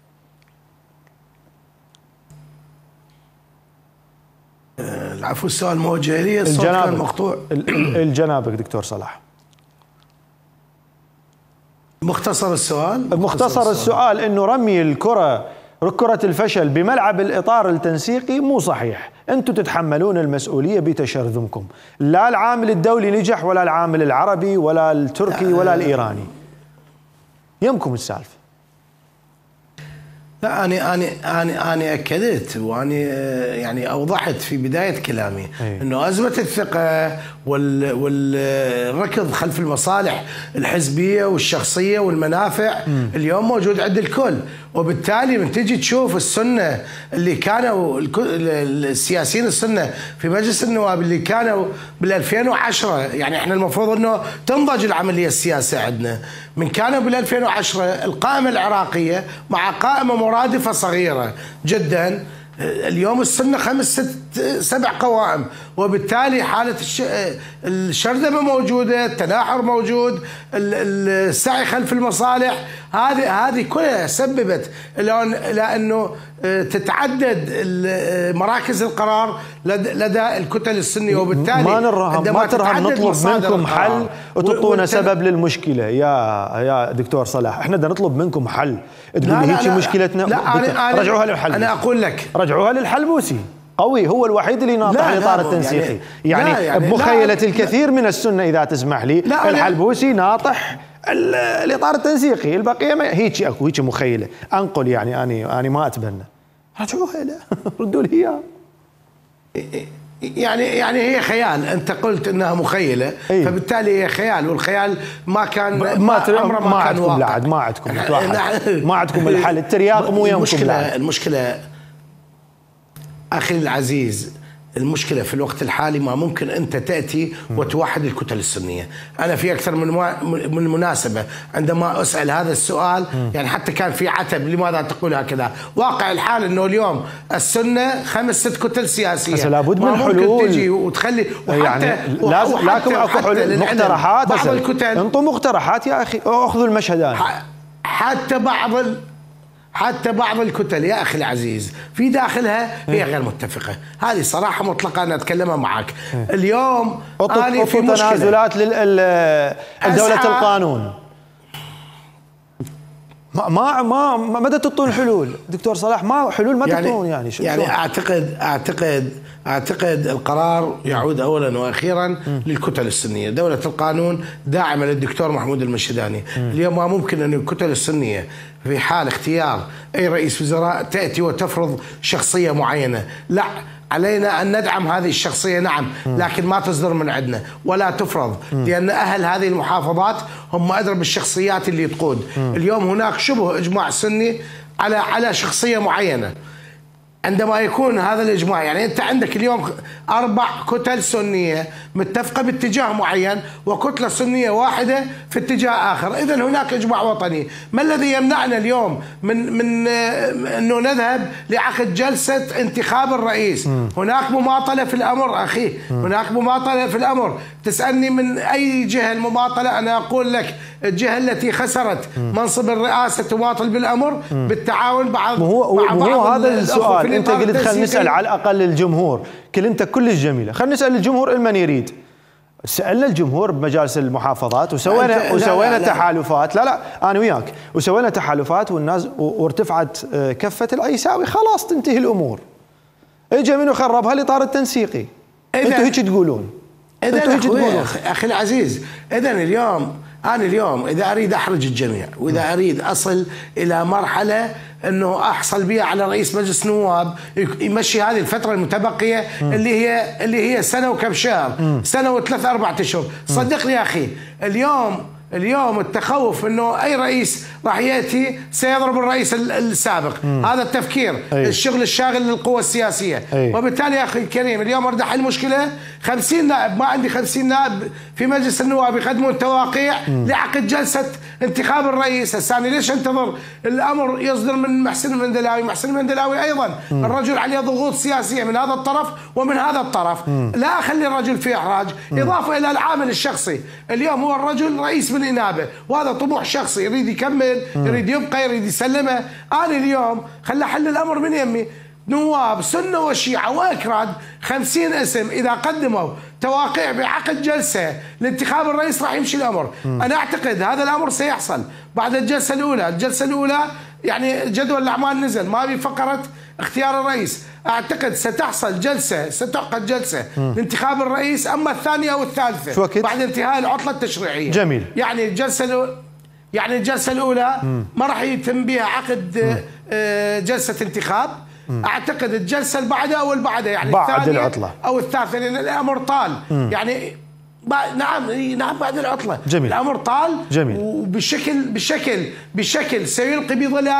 العفو، السؤال موجه لي، الصوت كان مقطوع. الجنابك دكتور صلاح. مختصر السؤال. مختصر السؤال انه رمي كرة الفشل بملعب الإطار التنسيقي مو صحيح. انتم تتحملون المسؤولية بتشرذمكم. لا العامل الدولي نجح، ولا العامل العربي، ولا التركي، ولا الإيراني. يمكم السالفة. لا، أنا أكدت وأنا يعني أوضحت في بداية كلامي أنه أزمة الثقة والركض خلف المصالح الحزبية والشخصية والمنافع اليوم موجود عند الكل. وبالتالي من تجي تشوف السنة اللي كانوا السياسيين السنة في مجلس النواب اللي كانوا بال2010، يعني احنا المفروض انه تنضج العملية السياسية عندنا. من كانوا بال2010 القائمة العراقية مع قائمة مرادفة صغيرة جدا، اليوم السنة 5 6 7 قوائم. وبالتالي حالة الشرذمة موجودة، التناحر موجود، السعي خلف المصالح، هذه كلها سببت إلى أنه تتعدد مراكز القرار لدى الكتل السنية. وبالتالي ما ترهم نطلب منكم حل وتعطونا سبب للمشكلة. يا دكتور صلاح، احنا بدنا نطلب منكم حل. تقول لي هيك مشكلتنا، رجعوها للحل. أنا أقول لك رجعوها للحلبوسي. قوي، هو الوحيد اللي ناطح الإطار التنسيقي. يعني بمخيلة الكثير من السنة إذا تسمح لي، الحلبوسي ناطح الإطار التنسيقي، البقية هيك اكو هيك مخيلة. أنقل يعني أنا ما أتبنى. رجعوها له، ردوا لي إياه. يعني هي خيال. انت قلت انها مخيله، فبالتالي هي خيال، والخيال ما كان ما عندكم بعد، ما عندكم الحل. الترياق مو يومكم. المشكله اخي العزيز، المشكلة في الوقت الحالي ما ممكن أنت تأتي وتوحد الكتل السنية. أنا في أكثر من مناسبة عندما أسأل هذا السؤال، يعني حتى كان في عتب لماذا تقول هكذا. واقع الحال أنه اليوم السنة 5 6 كتل سياسية، لابد من حلول تجي وتخلي. يعني لازم لكم أكو حلول، مقترحات. بعض الكتل انطوا مقترحات يا أخي، أخذوا المشهدان. حتى بعض الكتل يا أخي العزيز في داخلها هي غير متفقة. هذه صراحة مطلقة أنا أتكلمها معك. اليوم أنا في مشكلة تنازلات لدولة القانون. ما مدى تعطون حلول دكتور صلاح؟ ما حلول ما تعطون يعني أعتقد القرار يعود أولا وأخيرا للكتل السنية. دولة القانون داعمة للدكتور محمود المشهداني. اليوم ما ممكن أن الكتل السنية في حال اختيار أي رئيس وزراء تأتي وتفرض شخصية معينة. لا، علينا أن ندعم هذه الشخصية نعم، لكن ما تصدر من عندنا ولا تفرض، لأن أهل هذه المحافظات هم أدرى بالشخصيات اللي تقود. اليوم هناك شبه إجماع سني على شخصية معينة. عندما يكون هذا الإجماع، يعني أنت عندك اليوم 4 كتل سنية متفقة باتجاه معين وكتلة سنية واحدة في اتجاه آخر، إذن هناك إجماع وطني. ما الذي يمنعنا اليوم من أنه نذهب لعقد جلسة انتخاب الرئيس؟ هناك مماطلة في الأمر أخي، هناك مماطلة في الأمر. تسألني من أي جهة المماطلة؟ أنا أقول لك الجهة التي خسرت منصب الرئاسة تماطل بالأمر بالتعاون مع بعض هذا السؤال. أنت قلت خلينا نسأل على الأقل الجمهور، كلمتك كلش جميلة. خلينا نسأل الجمهور من يريد. سألنا الجمهور بمجالس المحافظات وسوينا تحالفات. لا أنا وياك، وسوينا تحالفات والناس وارتفعت كفة العيساوي، خلاص تنتهي الأمور. اجى منو خربها؟ الإطار التنسيقي. انتوا هيك تقولون. إذا أخي العزيز، إذا أنا اليوم إذا أريد أحرج الجميع، وإذا أريد أصل إلى مرحلة أنه أحصل بها على رئيس مجلس نواب يمشي هذه الفترة المتبقية اللي هي سنة وكم شهر، سنة و3 4 أشهر. صدقني يا أخي، اليوم التخوف انه اي رئيس راح ياتي سيضرب الرئيس السابق، هذا التفكير. الشغل الشاغل للقوى السياسيه. وبالتالي يا اخي الكريم، اليوم اريد احل مشكله 50 نائب، ما عندي 50 نائب في مجلس النواب يقدمون توقيع لعقد جلسه انتخاب الرئيس الثاني. ليش انتظر الامر يصدر من محسن المندلاوي؟ محسن المندلاوي ايضا الرجل عليه ضغوط سياسيه من هذا الطرف ومن هذا الطرف، لا اخلي الرجل في احراج. اضافه الى العامل الشخصي، اليوم هو الرجل رئيس بالإنابة، وهذا طموح شخصي، يريد يكمل، يريد يبقى، يريد يسلمه. أنا اليوم خلي أحل الأمر من يمي، نواب سنة وشيعة وأكراد 50 اسم إذا قدموا توقيع بعقد جلسة لانتخاب الرئيس راح يمشي الأمر. أنا أعتقد هذا الأمر سيحصل بعد الجلسة الأولى. الجلسة الأولى يعني جدول الأعمال نزل، ما بفقرة اختيار الرئيس. أعتقد ستحصل جلسة، ستعقد جلسة لانتخاب الرئيس، أما الثانية أو الثالثة بعد انتهاء العطلة التشريعية. جميل. يعني الجلسة الأولى ما راح يتم بها عقد جلسة انتخاب. أعتقد الجلسة اللي بعدها أو اللي بعدها، يعني بعد العطلة أو الثالثة، لأن الأمر طال. يعني نعم بعد العطلة. جميل. الأمر طال. جميل. وبشكل سيلقي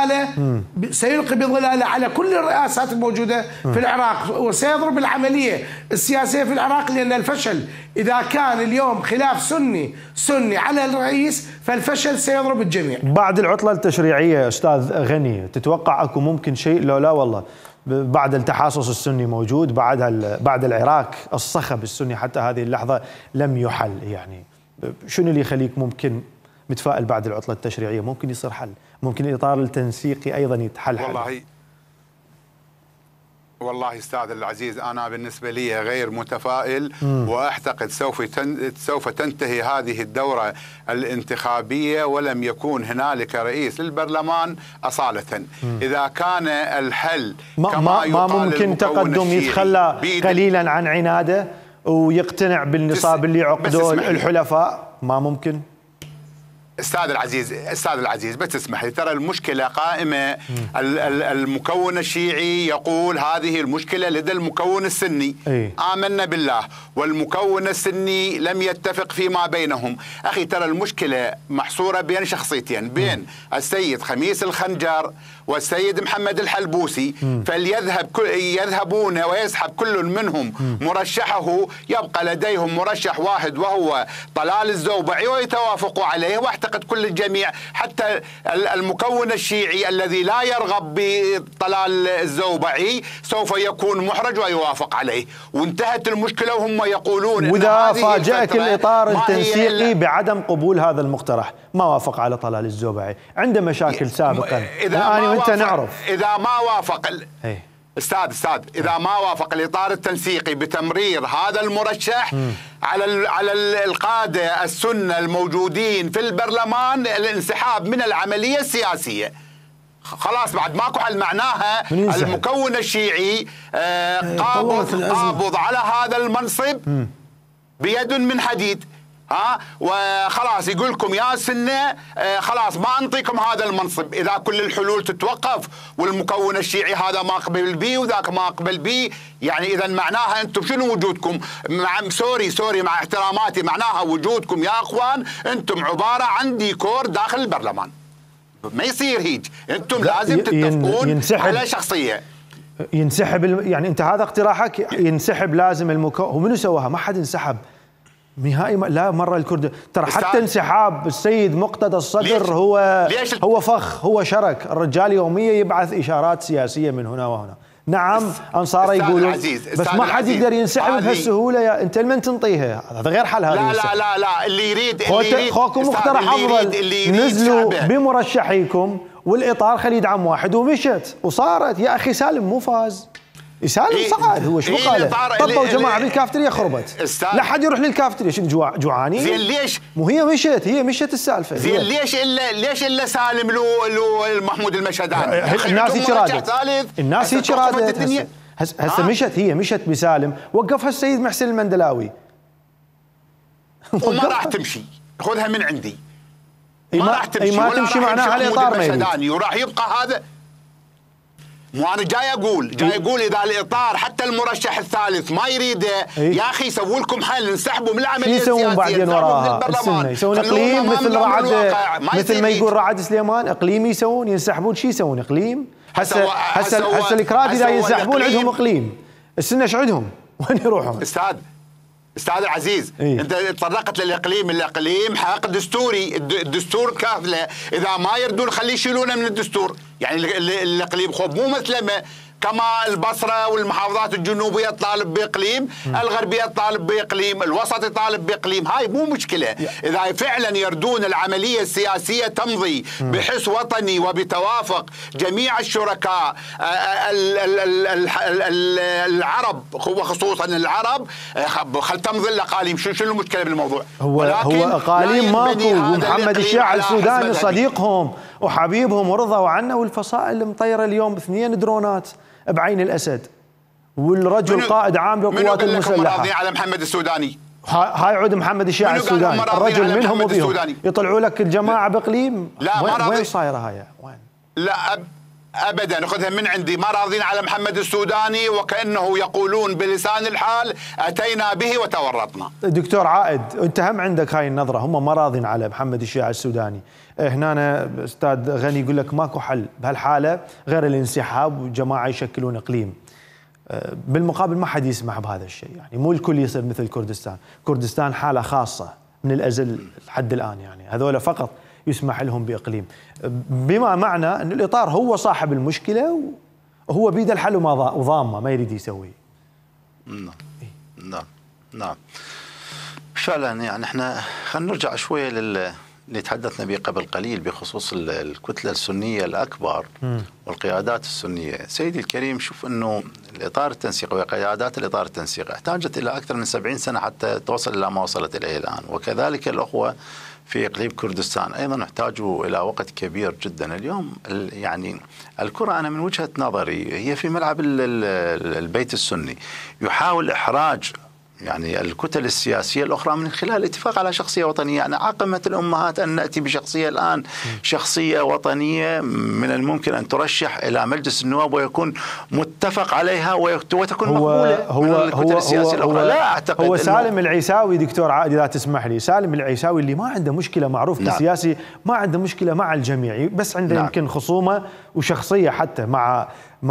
بظلاله على كل الرئاسات الموجودة في العراق، وسيضرب العملية السياسية في العراق. لأن الفشل إذا كان اليوم خلاف سني على الرئيس، فالفشل سيضرب الجميع. بعد العطلة التشريعية أستاذ غني، تتوقع أكو ممكن شيء لو لا والله بعد التحاصص السني موجود، بعد العراق الصخب السني حتى هذه اللحظة لم يحل، يعني شنو اللي يخليك ممكن متفائل بعد العطلة التشريعية ممكن يصير حل، ممكن الإطار التنسيقي أيضا يتحل حل؟ والله استاذ العزيز، انا بالنسبه لي غير متفائل، واعتقد سوف تنتهي هذه الدوره الانتخابيه ولم يكون هنالك رئيس للبرلمان اصاله. اذا كان الحل ما ممكن تقدم يتخلى قليلا عن عناده ويقتنع بالنصاب اللي عقدوه الحلفاء؟ ما ممكن؟ استاذ العزيز بس اسمح لي، ترى المشكله قائمه. المكون الشيعي يقول هذه المشكله لدى المكون السني. آمنا بالله، والمكون السني لم يتفق فيما بينهم. اخي ترى المشكله محصوره بين شخصيتين، بين السيد خميس الخنجر والسيد محمد الحلبوسي. يذهبون ويسحب كل منهم مرشحه، يبقى لديهم مرشح واحد وهو طلال الزوبعي ويتوافقوا عليه. واعتقد كل الجميع، حتى المكون الشيعي الذي لا يرغب بطلال الزوبعي سوف يكون محرج ويوافق عليه، وانتهت المشكله. وهم يقولون وإذا فاجأك الإطار التنسيقي بعدم قبول هذا المقترح، ما وافق على طلال الزوبعي، عنده مشاكل سابقا، الآن وانت نعرف. إذا ما وافق استاذ اذا ما وافق الاطار التنسيقي بتمرير هذا المرشح على القاده السنه الموجودين في البرلمان الانسحاب من العمليه السياسيه. خلاص بعد ماكو حل. معناها المكون الشيعي قابض على هذا المنصب بيد من حديد. وخلاص يقول لكم يا سنة خلاص ما أنطيكم هذا المنصب إذا كل الحلول تتوقف، والمكون الشيعي هذا ما قبل بي وذاك ما قبل بي. يعني إذا معناها أنتم شنو وجودكم؟ سوري مع احتراماتي، معناها وجودكم يا أخوان أنتم عبارة عن ديكور داخل البرلمان. ما يصير هيك، أنتم لازم تتفقون على شخصية. ينسحب يعني أنت هذا اقتراحك، ينسحب لازم المكون. هو منو سواها؟ ما حد انسحب نهائي. لا مرة الكرد ترى حتى انسحاب السيد مقتدى الصدر هو فخ، هو شرك. الرجال يوميا يبعث إشارات سياسية من هنا وهنا. نعم أنصاره يقولون، بس ما حد يقدر ينسحب بهالسهولة. يا أنت لمن تنطيها؟ هذا غير حل. هذا لا اللي يريد خوكم مقترح أفضل نزلوا بمرشحيكم والإطار خلي يدعم واحد ومشت وصارت. يا أخي سالم مو فاز، سالم صعد. هو شو قال؟ طبوا جماعه بالكافتريا خربت، لا حد يروح للكافتريا. شنو جوعانين؟ زين ليش؟ مو هي مشت السالفه. زين ليش الا سالم لو محمود المشهداني؟ الناس هيك رادت، الناس هيك رادت. هسه مشت بسالم، وقفها السيد محسن المندلاوي. وما راح تمشي، خذها من عندي. ما راح تمشي، ما تمشي معناها الاطار ما يريد، وراح يبقى هذا. مو انا جاي اقول اذا الاطار حتى المرشح الثالث ما يريده، يا اخي سووا لكم حل، انسحبوا من العمليه السياسيه. يسوون بعدين وراها السنه؟ يسوون اقليم مثل ما يقول رعد سليمان، اقليم يسوون، ينسحبون. شو يسوون؟ اقليم؟ هسه الكراد اذا ينسحبون عندهم اقليم، السنه ايش عندهم؟ وين يروحون؟ استاذ العزيز، انت تطرقت للاقليم، الاقليم حق دستوري، الدستور كافله، اذا ما يردون خليه يشيلونه من الدستور. يعني الاقليم خب مو مسلمه، كما البصره والمحافظات الجنوبيه تطالب باقليم، الغربيه تطالب باقليم، الوسط يطالب باقليم، هاي مو مشكله. اذا فعلا يردون العمليه السياسيه تمضي بحس وطني وبتوافق جميع الشركاء العرب، وخصوصا العرب، خل تمضي الاقاليم. شنو المشكله بالموضوع؟ هو اقاليم ماكو، ومحمد الشيع السوداني صديقهم وحبيبهم ورضوا عنه، والفصائل مطيره اليوم 2 درونات بعين الاسد، والرجل قائد عام للقوات المسلحه. منو راضي على محمد السوداني؟ هاي عود محمد الشيع السوداني، الرجل منهم وبيهم. يطلعوا لك الجماعه باقليم. لا ما وين صايره هاي؟ وين؟ لا ابدا، خذها من عندي، ما راضين على محمد السوداني، وكانه يقولون بلسان الحال اتينا به وتورطنا. دكتور عائد، انت هم عندك هاي النظره، هم ما راضين على محمد الشيع السوداني. هنا استاذ غني يقول لك ماكو حل بهالحاله غير الانسحاب وجماعه يشكلون اقليم. بالمقابل ما حد يسمح بهذا الشيء، يعني مو الكل يصير مثل كردستان، كردستان حاله خاصه من الازل لحد الان، يعني هذول فقط يسمح لهم باقليم، بما معنى ان الاطار هو صاحب المشكله وهو بيد الحل وضامه ما يريد يسويه. نعم فعلا. يعني احنا خلينا نرجع شويه اللي تحدثنا به قبل قليل بخصوص الكتله السنيه الاكبر والقيادات السنيه. سيدي الكريم، شوف انه الاطار التنسيقي وقيادات الاطار التنسيقي احتاجت الى اكثر من 70 سنه حتى توصل الى ما وصلت اليه الان، وكذلك الاخوه في اقليم كردستان ايضا احتاجوا الى وقت كبير جدا. اليوم يعني الكره انا من وجهه نظري هي في ملعب البيت السني، يحاول احراج يعني الكتل السياسية الأخرى من خلال الاتفاق على شخصية وطنية. يعني عقمت الأمهات أن نأتي بشخصية الآن، شخصية وطنية من الممكن أن ترشح إلى مجلس النواب ويكون متفق عليها وتكون مقبولة من الكتل السياسية الأخرى. لا أعتقد. هو سالم العيساوي دكتور عائد إذا تسمح لي، سالم العيساوي اللي ما عنده مشكلة، معروف كسياسي ما عنده مشكلة مع الجميع، بس عنده يمكن خصومة وشخصية حتى مع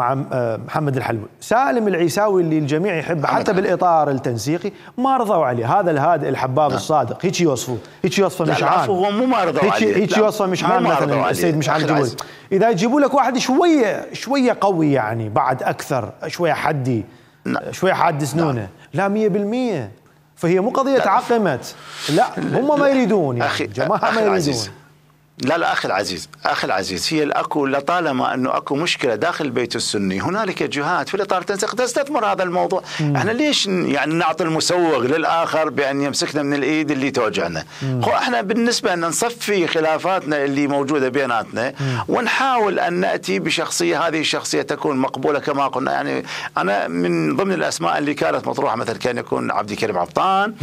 محمد الحلوي. سالم العيساوي اللي الجميع يحبه حتى بالإطار التنسيقي ما رضوا عليه، هذا الهادئ الحباب الصادق، هيك يوصفه، هيك يوصفه مشعان. هو مو ما رضوا عليه، هيك يوصفه مشعان مثلا السيد مشعان الجبول. إذا يجيبوا لك واحد شوية قوي، يعني بعد أكثر شوية حدي، شوية حاد سنونه، لا 100%. فهي مو قضية عقمت، لا هم ما يريدون، يعني جماعة ما يريدون. لا أخي العزيز هي الأكو لطالما أنه أكو مشكلة داخل البيت السني هنالك جهات في الإطار التنسيقي تستثمر هذا الموضوع. احنا ليش يعني نعطي المسوغ للآخر بأن يمسكنا من الإيد اللي توجعنا؟ احنا بالنسبة أن نصفي خلافاتنا اللي موجودة بيناتنا ونحاول أن نأتي بشخصية، هذه الشخصية تكون مقبولة كما قلنا. يعني أنا من ضمن الأسماء اللي كانت مطروحة مثلا كان يكون عبد الكريم عبطان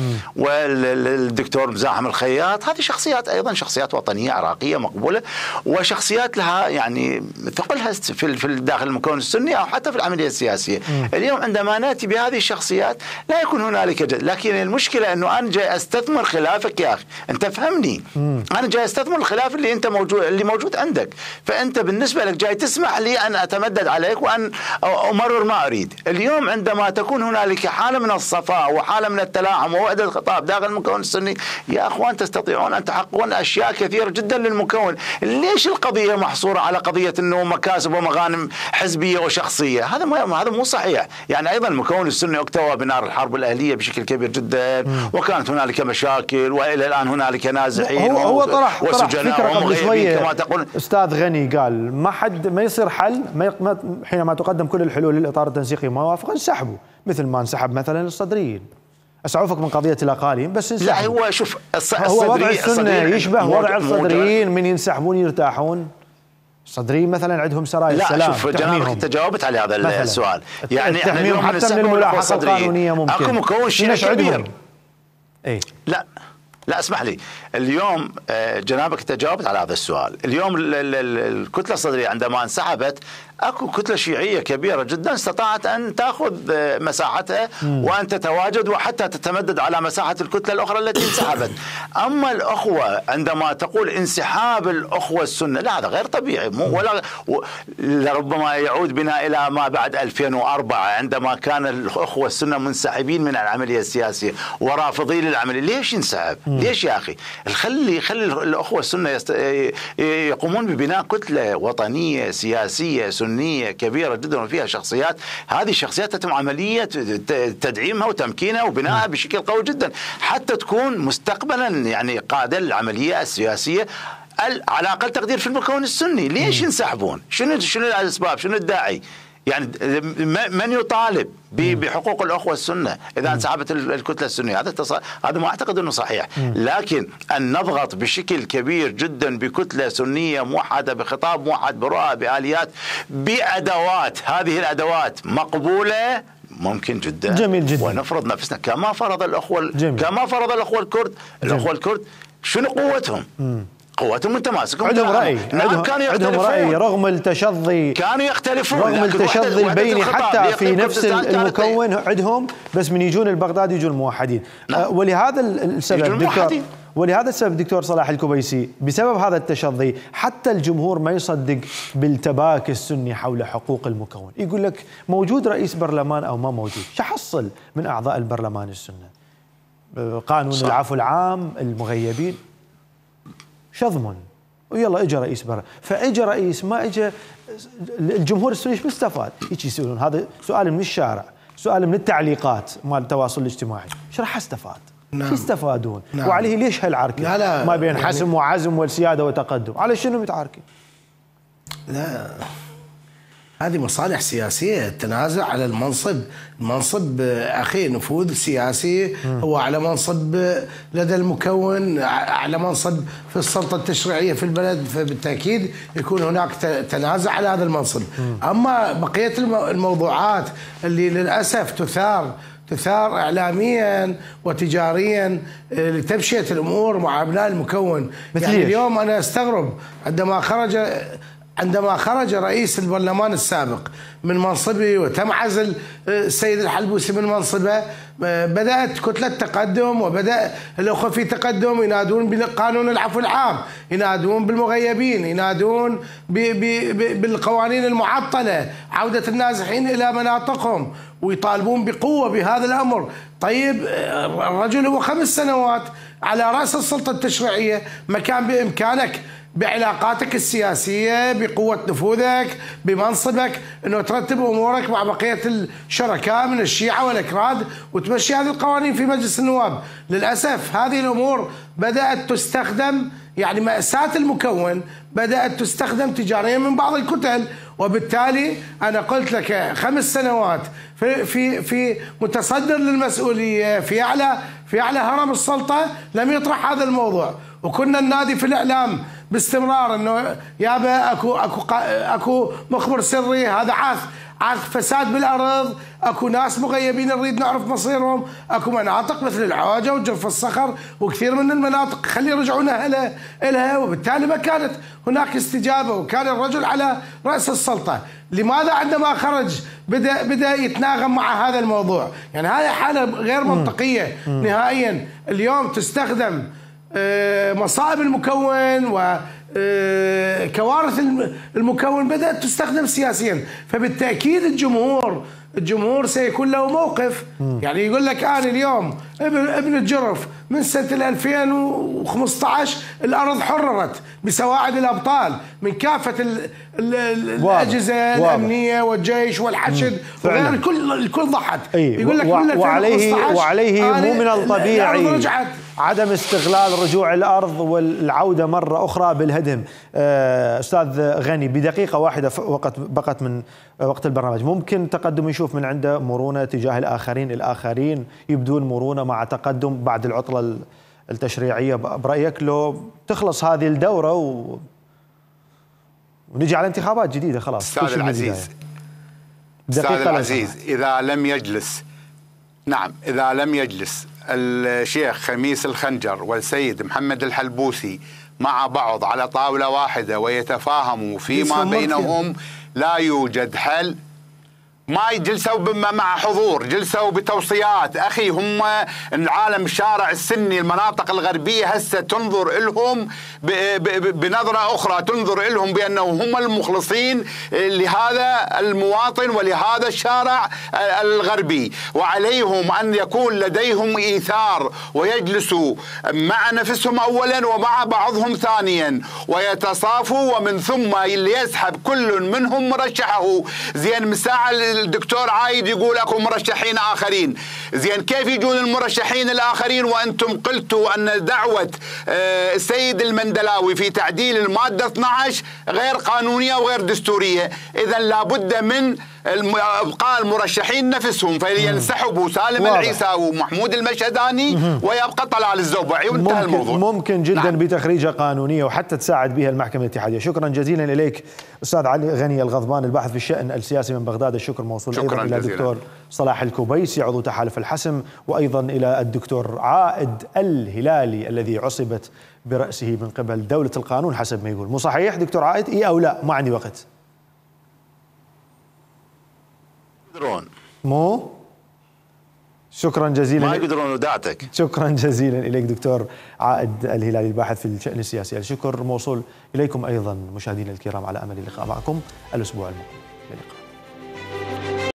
والدكتور مزاحم الخياط، هذه شخصيات أيضا شخصيات وطنية عراقية مقبولة، وشخصيات لها يعني ثقلها في داخل المكون السني أو حتى في العملية السياسية. اليوم عندما نأتي بهذه الشخصيات لا يكون هنالك لكن المشكلة أنه أنا جاي أستثمر خلافك. يا أخي أنت فهمني، أنا جاي أستثمر الخلاف اللي أنت موجود عندك، فأنت بالنسبة لك جاي تسمح لي أن أتمدد عليك وأن أمرر ما أريد. اليوم عندما تكون هنالك حالة من الصفاء وحالة من التلاعب ووحدة الخطاب داخل المكون السني، يا أخوان تستطيعون أن تحققون أشياء كثيرة جدا للمكون. ليش القضية محصورة على قضية أنه مكاسب ومغانم حزبية وشخصية؟ هذا مو صحيح. يعني أيضا المكون السني اكتوى بنار الحرب الأهلية بشكل كبير جدا، وكانت هنالك مشاكل وإلى الآن هنالك نازحين هو طرح فكرة قبل شوية كما تقول أستاذ غني، قال ما يصير حل حينما تقدم كل الحلول للإطار التنسيقي موافقة انسحبوا، مثل ما انسحب مثلا الصدريين. أسعفك من قضية الأقاليم بس انسحبوا. لا هو شوف هو وضع السنة يشبه وضع الصدريين، من ينسحبون يرتاحون. الصدريين مثلا عندهم سرايا السلام. لا شوف جنابك انت جاوبت على هذا السؤال. يعني احنا اليوم حتى من الملاحقة القانونية ممكن اكو مكون شيء كبير. اي لا لا اسمح لي، اليوم جنابك تجاوبت على هذا السؤال. اليوم الكتلة الصدرية عندما انسحبت اكو كتلة شيعية كبيرة جدا استطاعت ان تاخذ مساحتها وان تتواجد وحتى تتمدد على مساحة الكتلة الاخرى التي انسحبت. اما الاخوة عندما تقول انسحاب الاخوة السنة، لا هذا غير طبيعي، ولا لربما يعود بنا الى ما بعد 2004 عندما كان الاخوة السنة منسحبين من العملية السياسية ورافضين للعملية. ليش ينسحب؟ ليش يا اخي؟ خلي الاخوة السنة يقومون ببناء كتلة وطنية سياسية سنية كبيرة جدا وفيها شخصيات، هذه الشخصيات تتم عملية تدعيمها وتمكينها وبنائها بشكل قوي جدا حتى تكون مستقبلا يعني قادة للعملية السياسية على أقل تقدير في المكون السني. ليش ينسحبون؟ شنو الأسباب؟ شنو الداعي؟ يعني من يطالب بحقوق الأخوة السنة إذا انسحبت الكتلة السنية؟ هذا ما أعتقد أنه صحيح. لكن أن نضغط بشكل كبير جدا بكتلة سنية موحدة بخطاب موحد برؤى بآليات بأدوات، هذه الأدوات مقبولة ممكن جدا، جميل جدا، ونفرض نفسنا كما فرض الأخوة الكرد. الأخوة الكرد شنو قوتهم؟ قوتهم من تماسكهم، عندهم رأي، عندهم رأي رغم التشظي، كانوا يختلفون رغم التشظي البيني حتى في نفس المكون عندهم، بس من يجون البغداد يجون موحدين. ولهذا السبب دكتور صلاح الكبيسي، بسبب هذا التشظي حتى الجمهور ما يصدق بالتباكي السني حول حقوق المكون. يقول لك موجود رئيس برلمان أو ما موجود، شو حصل من أعضاء البرلمان السنة؟ قانون العفو العام، المغيبين، شظم، ويلا اجى رئيس برا، فاجى رئيس ما اجى الجمهور السني ايش مستفاد؟ هيك يسالون. هذا سؤال من الشارع، سؤال من التعليقات مال التواصل الاجتماعي، ايش راح استفاد؟ شو يستفادون؟ وعليه ليش هالعركه؟ لا ما بين حسم وعزم والسياده وتقدم، على شنو متعاركين؟ لا هذه مصالح سياسية، التنازع على المنصب أخي نفوذ سياسي، هو على منصب لدى المكون، على منصب في السلطة التشريعية في البلد، فبالتأكيد يكون هناك تنازع على هذا المنصب. أما بقية الموضوعات اللي للأسف تثار إعلاميا وتجاريا لتمشية الأمور مع أبناء المكون، يعني اليوم أنا أستغرب عندما خرج رئيس البرلمان السابق من منصبه وتم عزل السيد الحلبوسي من منصبه، بدأت كتلة تقدم وبدأ الأخوة في تقدم ينادون بقانون العفو العام، ينادون بالمغيبين، ينادون بالقوانين المعطلة، عودة النازحين إلى مناطقهم، ويطالبون بقوة بهذا الأمر. طيب الرجل هو 5 سنوات على رأس السلطة التشريعية، ما كان بإمكانك بعلاقاتك السياسية بقوة نفوذك بمنصبك أنه ترتب أمورك مع بقية الشركاء من الشيعة والأكراد وتمشي هذه القوانين في مجلس النواب؟ للأسف هذه الأمور بدأت تستخدم، يعني مأساة المكون بدأت تستخدم تجاريا من بعض الكتل، وبالتالي أنا قلت لك 5 سنوات في متصدر للمسؤولية في أعلى هرم السلطة لم يطرح هذا الموضوع، وكنا ننادي في الإعلام باستمرار انه يابا اكو مخبر سري، هذا عاث فساد بالارض، اكو ناس مغيبين نريد نعرف مصيرهم، اكو مناطق مثل العوجه وجرف الصخر وكثير من المناطق خلي يرجعون لها، وبالتالي ما كانت هناك استجابه وكان الرجل على راس السلطه. لماذا عندما خرج بدا يتناغم مع هذا الموضوع؟ يعني هذه حاله غير منطقيه نهائيا. اليوم تستخدم مصائب المكون وكوارث المكون بدأت تستخدم سياسيا، فبالتأكيد الجمهور سيكون له موقف. يعني يقول لك أنا اليوم ابن الجرف من سنة 2015 الأرض حررت بسواعد الأبطال من كافة الأجهزة الأمنية والجيش والحشد وغير، الكل ضحت. يقول لك من 2015 وعليه مو من الطبيعي عدم استغلال رجوع الأرض والعودة مرة أخرى بالهدم. أستاذ غني، بدقيقة واحدة بقت من وقت البرنامج، ممكن تقدم نشوف من عنده مرونة تجاه الآخرين يبدون مرونة مع تقدم بعد العطلة التشريعية برأيك، لو تخلص هذه الدورة ونجي على انتخابات جديدة خلاص؟ أستاذ العزيز، إذا لم يجلس الشيخ خميس الخنجر والسيد محمد الحلبوسي مع بعض على طاولة واحدة ويتفاهموا فيما بينهم، لا يوجد حل. ما جلسوا مع حضور، جلسوا بتوصيات. أخي هم العالم الشارع السني المناطق الغربية هسه تنظر لهم بنظرة أخرى، تنظر لهم بأنهم هم المخلصين لهذا المواطن ولهذا الشارع الغربي، وعليهم أن يكون لديهم إيثار ويجلسوا مع نفسهم أولا ومع بعضهم ثانيا ويتصافوا، ومن ثم ليسحب كل منهم مرشحه. زين مساعة الدكتور عايد يقول اكو مرشحين اخرين، زين كيف يجون المرشحين الاخرين وانتم قلتوا ان دعوه السيد المندلاوي في تعديل الماده 12 غير قانونيه وغير دستوريه؟ اذا لابد من ابقاء المرشحين نفسهم، فلينسحبوا سالم العيساوي ومحمود المشهداني ويبقى طلال الزوبعي وانتهى الموضوع. ممكن جدا نعم. بتخريجه قانونيه وحتى تساعد بها المحكمه الاتحاديه. شكرا جزيلا اليك استاذ علي غني الغضبان الباحث في الشأن السياسي من بغداد. الشكر موصول ايضا الى الدكتور صلاح الكوبيسي عضو تحالف الحسم، وايضا الى الدكتور عائد الهلالي الذي عصبت براسه من قبل دوله القانون حسب ما يقول. مو صحيح دكتور عائد؟ اي او لا؟ ما عندي وقت. مو شكرا جزيلا، ما يقدرون وداعتك. شكرا جزيلا اليك دكتور عائد الهلالي الباحث في الشأن السياسي. الشكر موصول اليكم ايضا مشاهدينا الكرام، على امل اللقاء معكم الاسبوع المقبل.